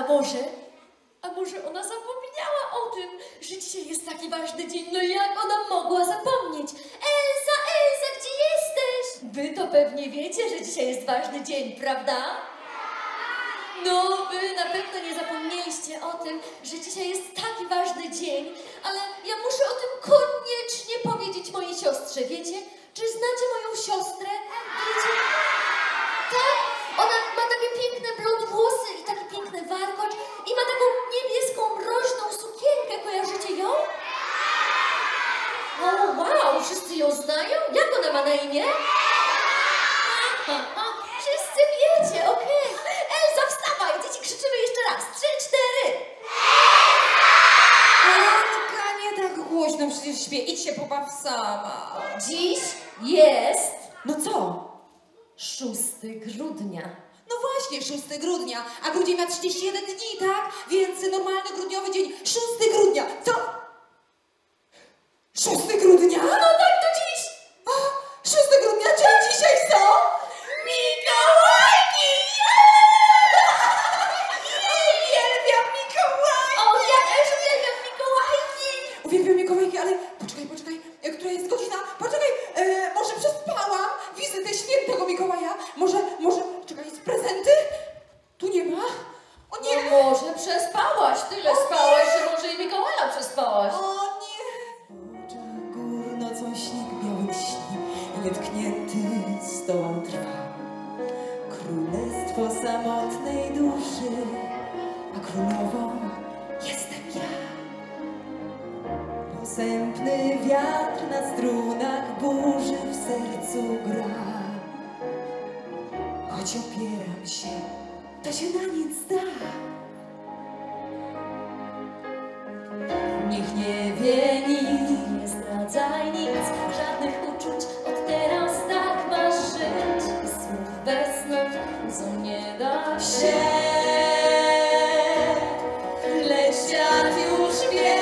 A może ona zapomniała o tym, że dzisiaj jest taki ważny dzień? No jak ona mogła zapomnieć? Elza, gdzie jesteś? Wy to pewnie wiecie, że dzisiaj jest ważny dzień, prawda? No, wy na pewno nie zapomnieliście o tym, że dzisiaj jest taki ważny dzień, ale ja muszę o tym koniecznie powiedzieć mojej siostrze, wiecie? Czy znacie moją siostrę? Wiecie? Tak? Ona ma takie piękne blond włosy i taki piękny warkocz i ma taką niebieską, mroźną sukienkę. Kojarzycie ją? O, wow, wszyscy ją znają? Jak ona ma na imię? Wszyscy wiecie, okej. Elza, wstawaj, dzieci, krzyczymy jeszcze raz. 3, 4. Anka, nie tak głośno, przecież śpię. Idź się pobaw sama. Dziś jest... No co? 6 grudnia. No właśnie, 6 grudnia, a grudzień ma 31 dni, tak? Więc normalny grudniowy dzień, 6 grudnia. Co? 6 grudnia? No tak, to dziś. A, 6 grudnia, czyli dzisiaj co? Mikołajki! Uwielbiam Mikołajki! O, ja też uwielbiam Mikołajki. Uwielbiam Mikołajki, ale poczekaj, która jest godzina? Poczekaj, może przespałam wizytę świętego Mikołaja? Może, czekaj, prezenty? Tu nie ma? O nie! No może przespałaś, tyle spałaś, że może i Mikołaja przespałaś. O nie! W oczach gór nocą śnieg biały śni i nietknięty stołom trwa. Królestwo samotnej duszy, a królową jestem ja. Posępny wiatr na strunach burzy w sercu gra. Choć opieram się, to się na nic da. Niech nie wie nic, nie zdradzaj nic, żadnych uczuć, od teraz tak masz żyć. I słów bez snów, łzą nie da się. Lecz świat już wie.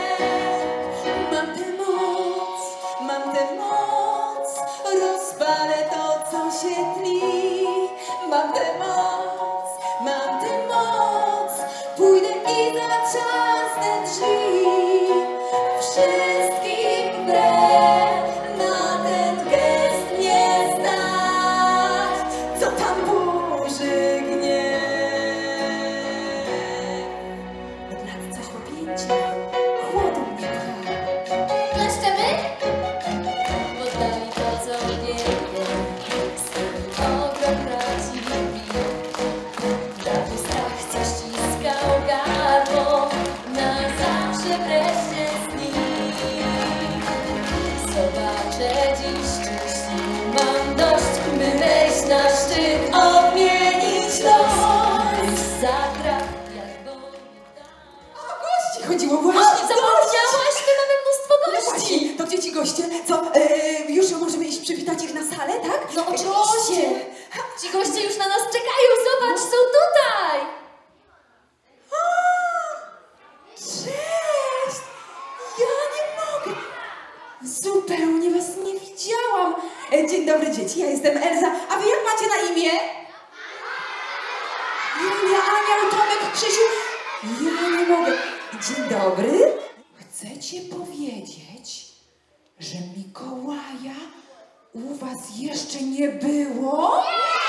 Mam tę moc, rozpalę to, co się tli. Mam tę moc, pójdę i zatrzasnę drzwi. Wszystkim wbrew, na ten gest nie stać, co tam burzy gniew. Od lat coś po pięciu, chłodu mi brak. Klaszczemy? W oddali to, co wielkie, swój ogrom prawdziwy. Dawny strach, co ściskał gardło, na zawsze wreszcie znikł. Zobaczę dziś szczęście, mam dość, by wejść na szczyt, odmienić los. Zagra, jak Bóg da. O gości chodziło O, właśnie. zapomniałaś, my mamy mnóstwo No gości. właśnie, to gdzie ci goście? Co, już możemy iść przywitać ich na salę, tak? No oczywiście. Ci goście już na nas czekają, zobacz, są tutaj. Cześć! Ja nie mogę! Zupełnie was nie widziałam. Dzień dobry dzieci, ja jestem Elza. A wy jak macie na imię? Julia, Ania, Tomek, Krzysiu. Ja nie mogę. Dzień dobry. Chcecie powiedzieć, że Mikołaja u was jeszcze nie było?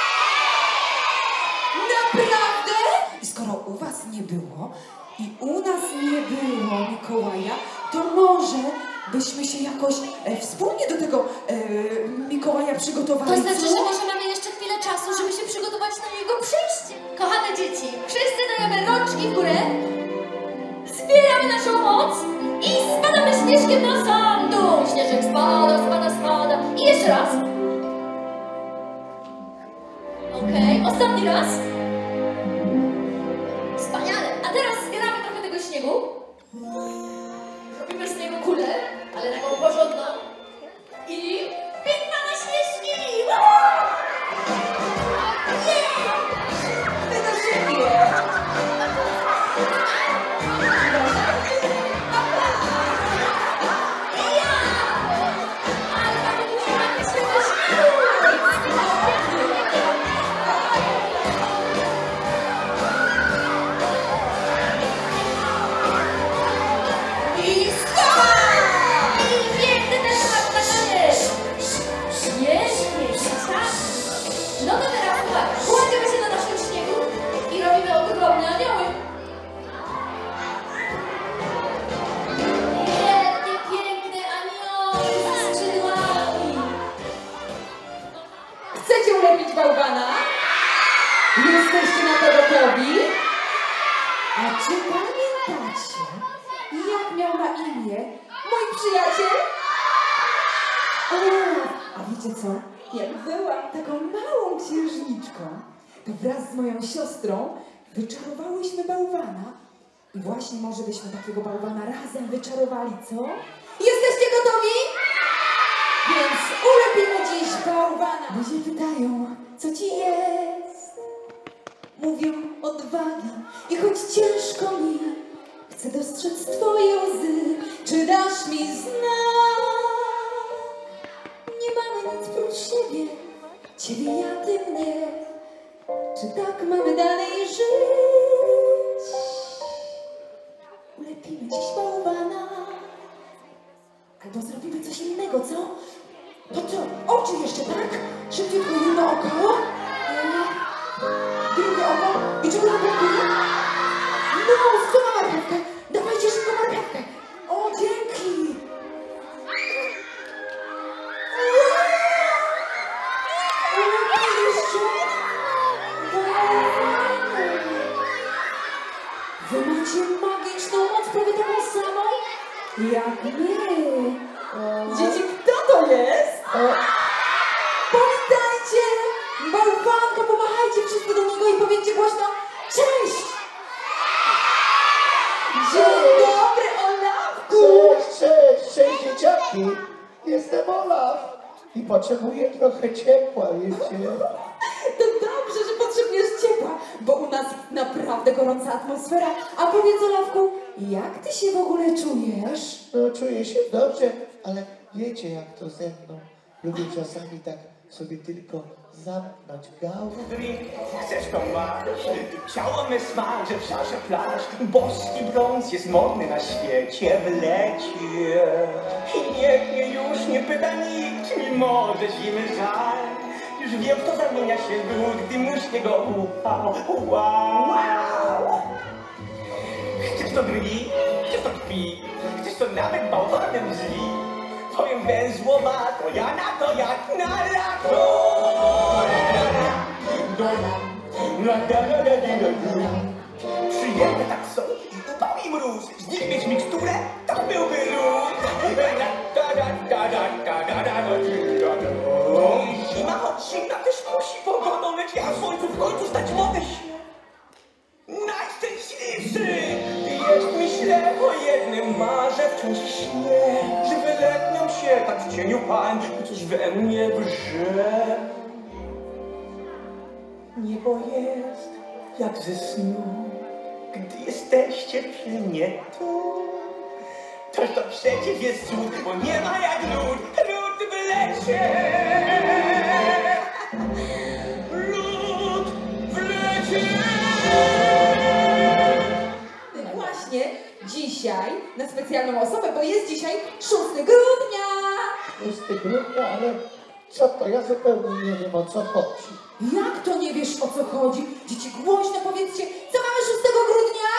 Naprawdę? I skoro u was nie było i u nas nie było Mikołaja, to może byśmy się jakoś wspólnie do tego Mikołaja przygotowali. To znaczy, co? że może mamy jeszcze chwilę czasu, żeby się przygotować na jego przyjście. Kochane dzieci, wszyscy dajemy rączki w górę, zbieramy naszą moc i spadamy śnieżkiem na sam dół. Śnieżek spada, spada, spada. I jeszcze raz. Okej, ostatni raz. Wspaniale. A teraz zbieramy trochę tego śniegu. Robimy z niego kulę, ale taką porządną. I piękna na śnieżki! Wy na siebie! Jesteście na to gotowi? A czy pamiętacie, jak miał na imię mój przyjaciel? A wiecie co? Jak byłam taką małą księżniczką, to wraz z moją siostrą wyczarowałyśmy bałwana. I właśnie może byśmy takiego bałwana razem wyczarowali, co? Jesteście gotowi? Więc ulepimy dziś bałwana. Ludzie pytają, co ci jest? Mówią odwagi i choć ciężko mi, chcę dostrzec twoje łzy. Czy dasz mi znak? Nie mamy nic prócz siebie, ciebie ja, ty mnie. Czy tak mamy dalej żyć? Ulepimy dziś bałwana. Albo zrobimy coś innego, co? To co? Oczy jeszcze, tak? Szybciutko jedno oko. Drugie oko. I czego nam brakuje? No, co na marchewkę? Dawajcie szybko marchewkę. O, dzięki. Wy macie magiczną moc prawie taką samą? Jak my. Dzieci, kto to jest? Powitajcie! Bałwanka, pomachajcie wszyscy do niego i powiedzcie głośno cześć! Dzień dobry, Olafku! Cześć dzieciaki! Jestem Olaf i potrzebuję trochę ciepła, wiecie? To dobrze, że potrzebujesz ciepła, bo u nas naprawdę gorąca atmosfera. A powiedz, Olafku, jak ty się w ogóle czujesz? No czuję się dobrze, ale wiecie jak to ze mną. Lubię czasami tak sobie tylko zamknąć gałę. Drink, chcesz to masz? Ciało me smaży w czasie plaż. Boski brąz jest modny na świecie w lecie. I niech mnie już nie pyta nikt, mimo że zimy żal. Już wiem, kto zamienia się w lód, gdy musz niego upał. Wow! Chcesz to drwi? Chcesz to kpi? Chcesz to nawet bałwanem zli? Powiem węzłowa, to ja na to jak na lato. Przyjemne tak są i upał i mróz. Z nich mieć miksturę, to byłby lód. Zima, choć zimna też musi pogodą, lecz ja w słońcu w końcu stać mogę się. Najszczęśliwszy! Wiesz, myślę o jednym, marzę wciąż śnie, że wyletnią się tak w cieniu pań, coś we mnie wrze. Niebo jest jak ze snu, gdy jesteście przy mnie tu. Toż to przecież jest cud, bo nie ma jak lód, lód w lecie. Lód w lecie. Właśnie dzisiaj na specjalną osobę, bo jest dzisiaj 6 grudnia. 6 grudnia, ale co to? Ja zupełnie nie wiem o co chodzi. Jak to nie wiesz o co chodzi? Dzieci, głośno powiedzcie, co mamy 6 grudnia?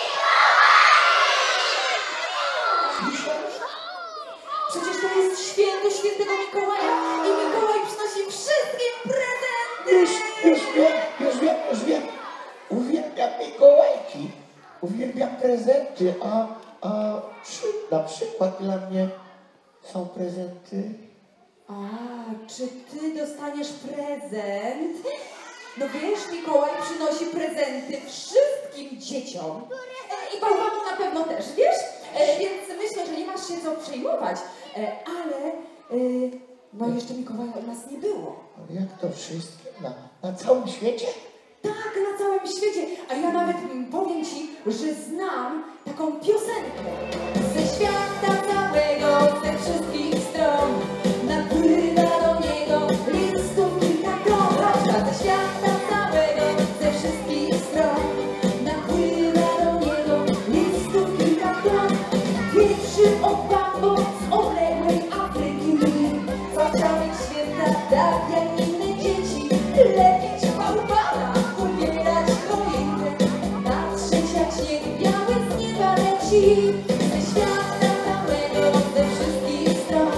Przecież to jest święto świętego Mikołaja i Mikołaj przynosi wszystkim prezenty. Już wiem. Uwielbiam Mikołajki. Uwielbiam prezenty, czy na przykład dla mnie są prezenty? A, czy ty dostaniesz prezent? No wiesz, Mikołaj przynosi prezenty wszystkim dzieciom. I bałwanu na pewno też, wiesz? Więc myślę, że nie masz się co przejmować. Ale, no jeszcze Mikołaja u nas nie było. Ale jak to wszystkim? Na całym świecie? Tak, na całym świecie. A ja nawet powiem ci, że znam taką piosenkę. Ze świata całego, ze wszystkich stron napływa do niego listów kilka ton. Ze świata całego, ze wszystkich stron napływa do niego listów kilka ton. Pierwszy od bambo z odległej Afryki, co chciał mieć święta tak jak inne dzieci. Lepić bałwana, ubierać choinkę, patrzeć jak śnieg biały z nieba leci. Ze świata całego, ze wszystkich stron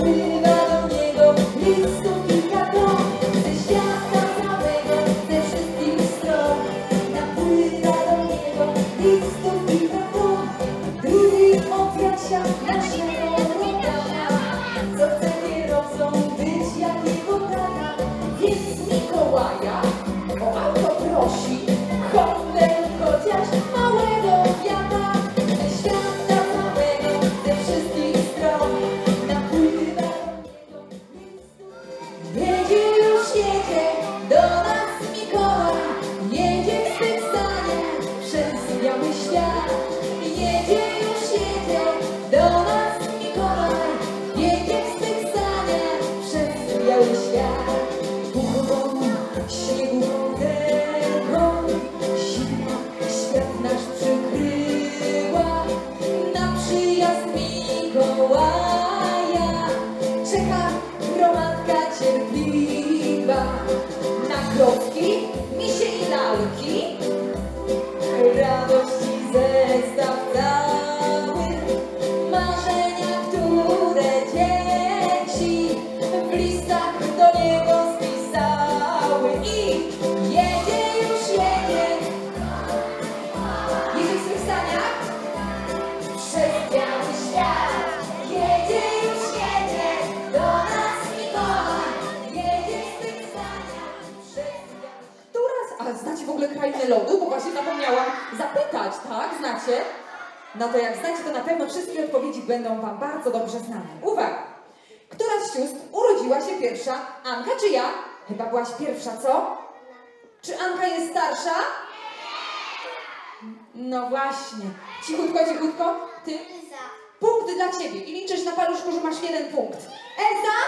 napływa do niego listów kilka ton. Ze świata całego, ze wszystkich jedzie, już jedzie. Jedzie w swych saniach przez biały świat. Jedzie, już jedzie, do nas Mikołaj. Jedzie w swych saniach przez biały świat. Która a znacie w ogóle Krainę Lodu? Bo właśnie zapomniałam zapytać, tak? Znacie? No to jak znacie, to na pewno wszystkie odpowiedzi będą wam bardzo dobrze znane. Uwaga! Która z sióstr urodziła się pierwsza? Anka czy ja? Chyba byłaś pierwsza, co? Czy Anka jest starsza? No właśnie. Cichutko, cichutko. Ty? Punkt dla ciebie. I liczysz na paluszku, że masz 1 punkt. Elza?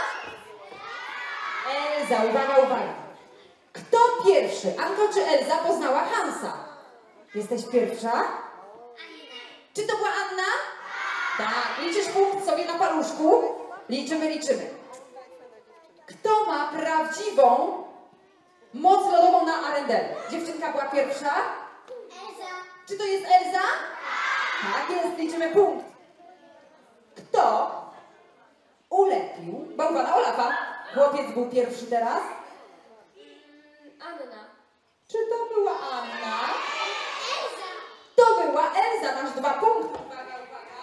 Elza, uwaga, uwaga. Kto pierwszy, Anka czy Elza, poznała Hansa? Jesteś pierwsza? Czy to była Anna? Tak. Liczysz punkt sobie na paluszku? Liczymy, liczymy. Kto ma prawdziwą moc lodową na Arendelle? Dziewczynka była pierwsza? Elza. Czy to jest Elza? Tak jest, liczymy punkt. Kto ulepił bałwana Olafa? Chłopiec był pierwszy teraz? Anna. Czy to była Anna? Elza. To była Elza, masz 2 punkty. Uwaga, uwaga.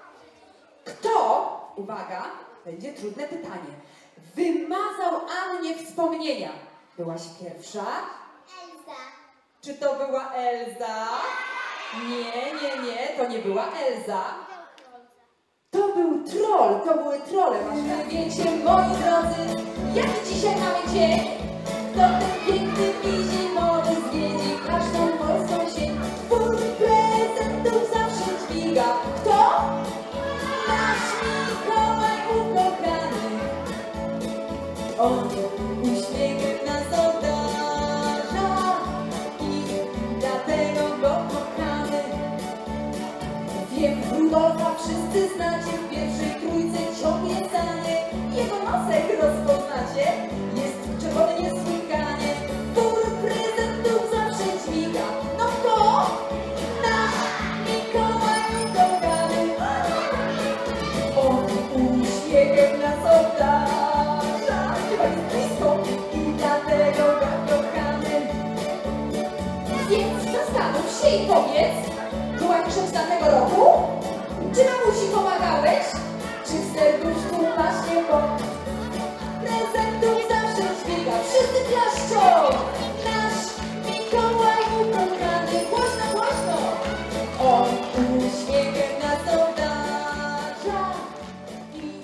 Kto, uwaga, będzie trudne pytanie, wymazał Annie wspomnienia? Byłaś pierwsza? Elza. Czy to była Elza? Nie, to nie była Elza. To był troll, to były trolle. Masz wiecie, moi drodzy, jaki dzisiaj mamy dzień? Kto ten piękny i zimowy zwiedzi każdą polską sieć? Twór prezentów zawsze dźwiga. Kto? Nasz Mikołaj ukochany. On uśmiechem nas obdarza i dlatego go kochamy. Wiem, Rudolfa wszyscy znacie, w pierwszej trójce ciągnie sanie. Jego nosek rozpoznacie, jest czerwony niesłychanie. Twór prezentów zawsze dźwiga. No kto? Nasz Mikołaj ukochany. On uśmiechem nas obdarza, chyba jest blisko i dlatego go kochamy. Więc zastanów się i powiedz, byłaś grzeczna tego roku? Czy mamusi pomagałeś? Czy w serduszku masz niebo? Prezentów zawsze dźwiga, wszyscy klaszczą! Nasz Mikołaj ukochany, głośno, głośno! On uśmiechem nas obdarza i...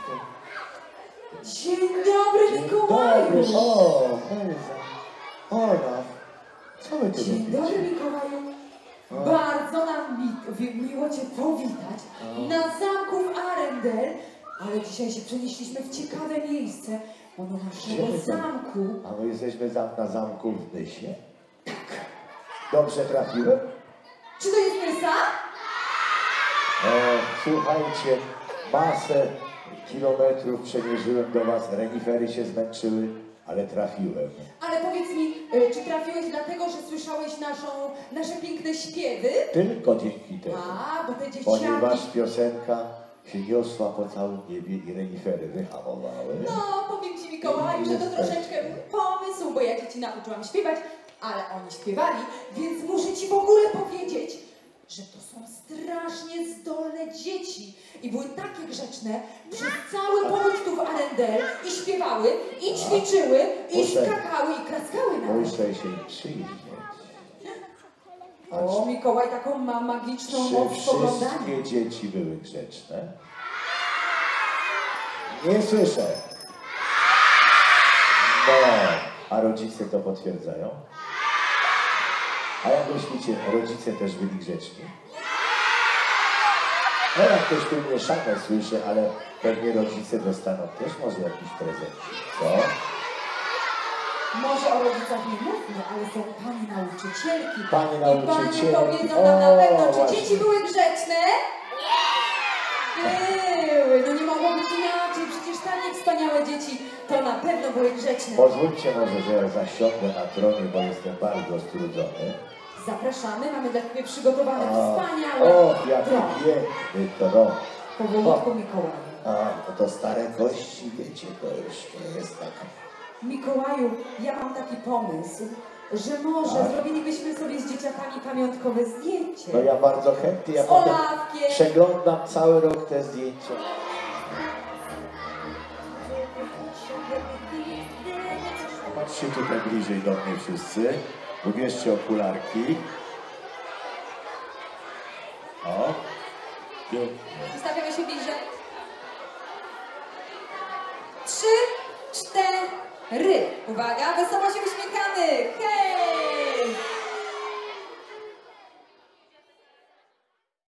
Dzień dobry, Mikołaju! Dobry, o, Elza, Olaf, co wy tu Dzień robicie? dobry, Mikołaju. Bardzo nam miło Cię powitać na zamku w Arendelle, ale dzisiaj się przenieśliśmy w ciekawe miejsce, bo do naszego Gdzie my tam? zamku. A my jesteśmy na zamku w Nysie? Tak. Dobrze trafiłem? Czy to jest Nysa? Słuchajcie, masę kilometrów przemierzyłem do was, renifery się zmęczyły, ale trafiłem. Ale powiedz mi, czy trafiłeś dlatego, że słyszałeś nasze piękne śpiewy? Tylko dzięki temu. A, bo te dzieciaki... Ponieważ piosenka się niosła po całym niebie i renifery wyhamowały. No, powiem Ci, Mikołaju, że to troszeczkę mój pomysł, bo ja Ci nauczyłam śpiewać, ale oni śpiewali, więc muszę Ci w ogóle powiedzieć, że to są strasznie zdolne dzieci i były takie grzeczne przez cały pobyt tu w Arendelle i śpiewały, i ćwiczyły, i Muszę- skakały, i klaskały nawet. Muszę się im przyjrzeć. O, Mikołaj taką ma magiczną Czy moc spoglądania. wszystkie dzieci były grzeczne? Nie słyszę. No, a rodzice to potwierdzają? A jak myślicie, rodzice też byli grzeczni? No jak ktoś tu mieszane słyszy, ale pewnie rodzice dostaną też może jakiś prezent. Co? Może o rodzicach nie mówmy, ale są pani nauczycielki. Panie I nauczycielki. panie powiedzą nam na O, pewno, czy właśnie. dzieci były grzeczne? Były. No nie mogło być inaczej. Przecież takie wspaniałe dzieci to na pewno były grzeczne. Pozwólcie może, że ja zasiądę na tronie, bo jestem bardzo strudzony. Zapraszamy, mamy dla Ciebie przygotowane O, wspaniałe jaki tron. piękny tron. Powolutku, Mikołaju. A, no to stare kości, wiecie, to już nie jest tak Mikołaju, ja mam taki pomysł, że może zrobilibyśmy sobie z dzieciakami pamiątkowe zdjęcie. No ja bardzo chętnie, ja Z potem Olafkiem. przeglądam cały rok te zdjęcia. Patrzcie tutaj bliżej do mnie wszyscy. Ubierzcie okularki. O. Pięknie. Ustawiamy się bliżej. 3, 4. Uwaga, wesoło się uśmiechamy.